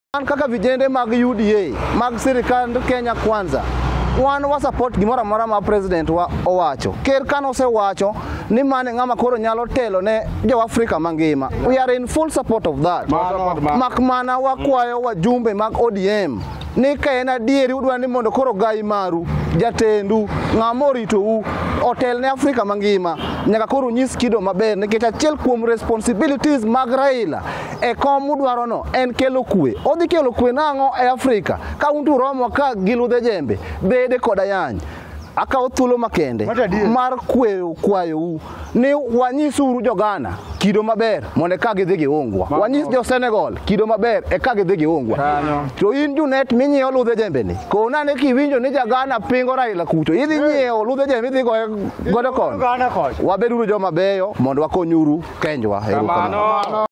An kaka vijende mag UDA, mag sirikand Kenya Kwanza, wan wa support gimora mora ma president wa owacho. Ker kan osewacho ni mane ng'ama koro nyalo telo ne jo Afrika mangima. We are in full support of that. Mak mana wakwayo wajumbe mag ODM ni ka en adieri udwa ni mondo koro gai maru jatendu ng'amorito u hotel ne Afrika mangima nyaka koro nyis kido maber nikech achiel kuom responsibilities mag Raila e kom udwaro no en kelo kwe. Odhi kelo kwe nang'o e Afrika ka untu romo ka gi Ludhe Jembe Bede Kod Ayany akawo thuolo makende mar kwayo u ni wanyisuru jogana kido maber mondo ka gidhi giungwa, wanyis jo Senegal kido maber e ka gidhi giungwa. To in junet minyiewo Ludhe Jembe ni kona ne kiwinjo ni jagana pingo Raila kucho idhi nyiewo Ludhe Jembe idhi godo kon. Wabeduru joma beyo mondo wakonyuru Kenjwa.